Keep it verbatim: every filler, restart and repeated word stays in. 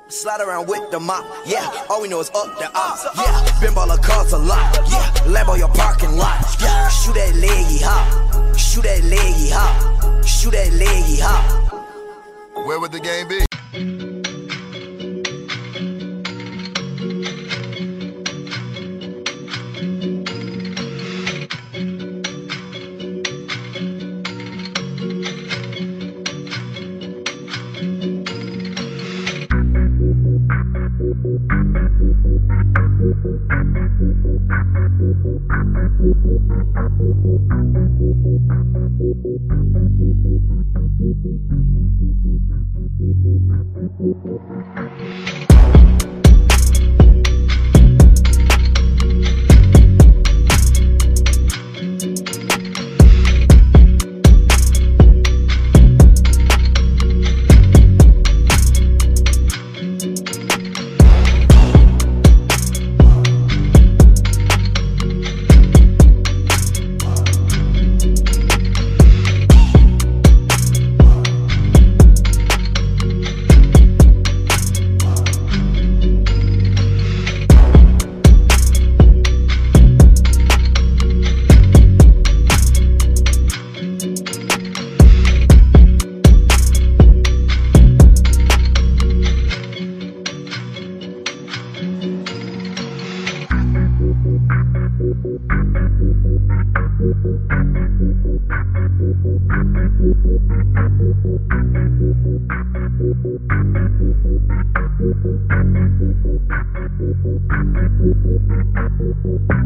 Slide around with the mop, yeah. All we know is up the up, yeah. Been baller cars a lot, yeah. Lambo your parking lot, yeah. Shoot that leggy hop, shoot that leggy hop, shoot that leggy hop. Where would the game be? Thank you.